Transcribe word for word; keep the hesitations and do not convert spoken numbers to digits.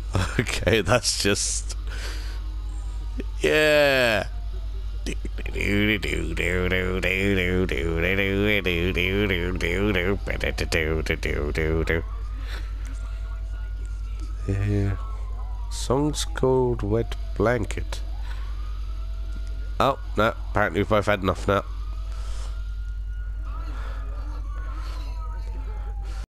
Okay, that's just... Yeah! Yeah. Song's called Wet Blanket. Oh, no, apparently we've both had enough now.